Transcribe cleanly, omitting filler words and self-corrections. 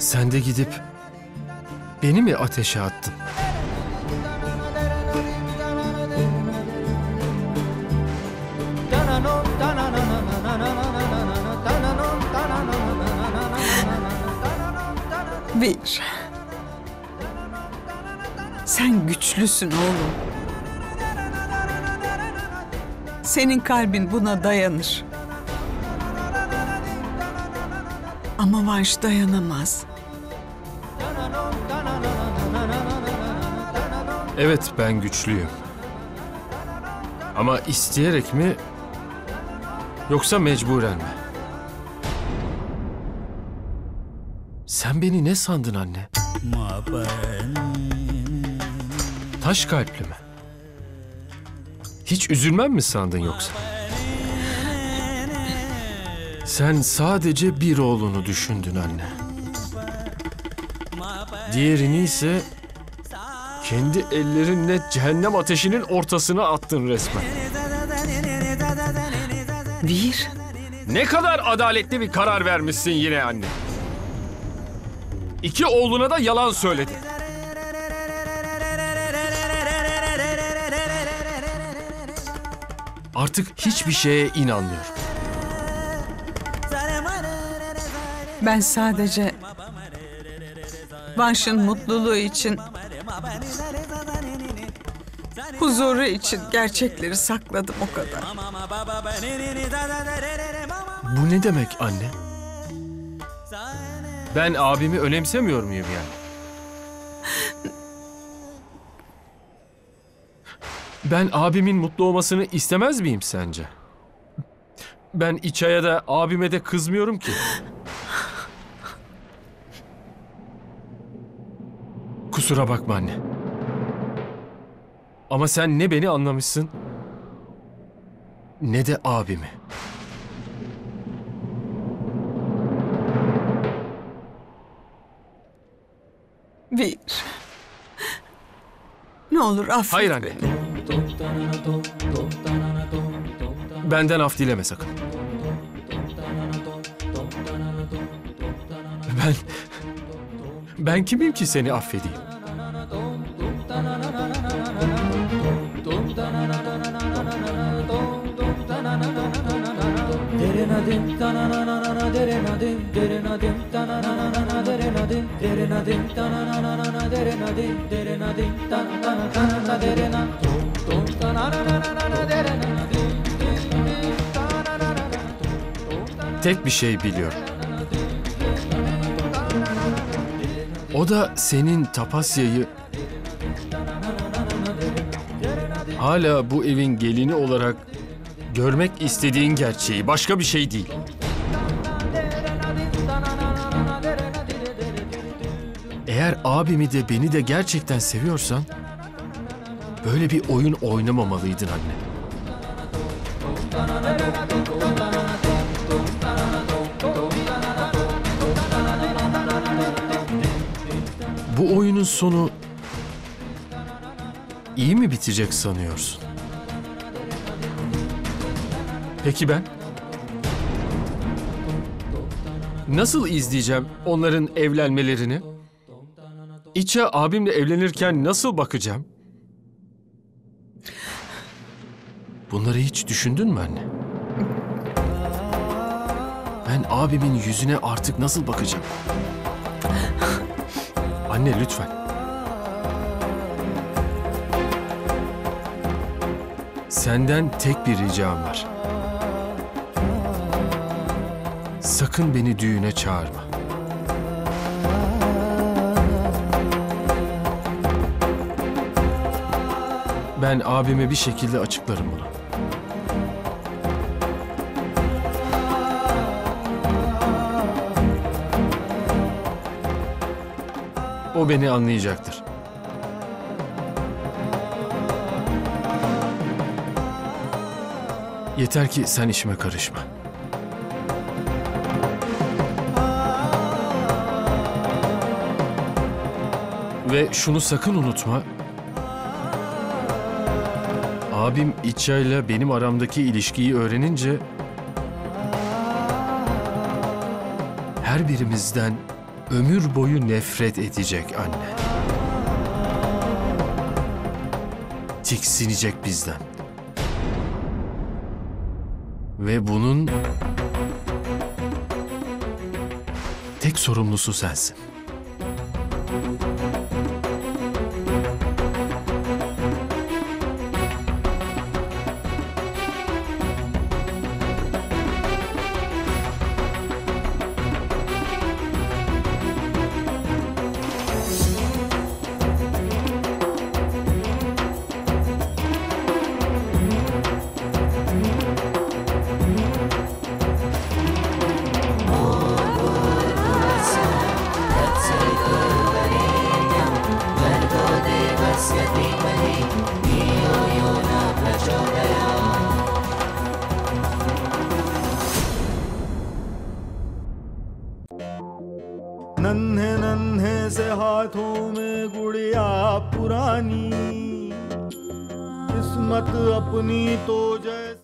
Sen de gidip beni mi ateşe attın? Bir. Sen güçlüsün oğlum. Senin kalbin buna dayanır. Ama Vanş dayanamaz. Evet, ben güçlüyüm. Ama isteyerek mi yoksa mecburen mi? Sen beni ne sandın anne? Taş kalpli mi? Hiç üzülmem mi sandın yoksa? Sen sadece bir oğlunu düşündün anne. Diğerini ise kendi ellerinle cehennem ateşinin ortasına attın resmen. Bir. Ne kadar adaletli bir karar vermişsin yine anne. İki oğluna da yalan söyledin. Artık hiçbir şeye inanmıyorum. Ben sadece Vanş'ın mutluluğu için, huzuru için gerçekleri sakladım, o kadar. Bu ne demek anne? Ben abimi önemsemiyor muyum yani? Ben abimin mutlu olmasını istemez miyim sence? Ben İçay'a da abime de kızmıyorum ki. Kusura bakma anne. Ama sen ne beni anlamışsın ne de abimi. Bir. Ne olur affet Hayır anne. beni. Benden af dileme sakın. Ben kimim ki seni affedeyim? Tek bir şey biliyorum. O da senin Tapasya'yı hala bu evin gelini olarak görmek istediğin gerçeği, başka bir şey değil. Eğer abimi de beni de gerçekten seviyorsan böyle bir oyun oynamamalıydın anne. Bu oyunun sonu iyi mi bitecek sanıyorsun? Peki ben? Nasıl izleyeceğim onların evlenmelerini? İça abimle evlenirken nasıl bakacağım? Bunları hiç düşündün mü anne? Ben abimin yüzüne artık nasıl bakacağım? Anne lütfen. Senden tek bir ricam var. Sakın beni düğüne çağırma. Ben abime bir şekilde açıklarım bunu. O beni anlayacaktır. Yeter ki sen işime karışma. Ve şunu sakın unutma. Abim İçay'la benim aramdaki ilişkiyi öğrenince her birimizden ömür boyu nefret edecek anne. Tiksinecek bizden. Ve bunun tek sorumlusu sensin. नन्हे नन्हे से हाथों में गुड़िया पुरानी, किस्मत अपनी तो जैसे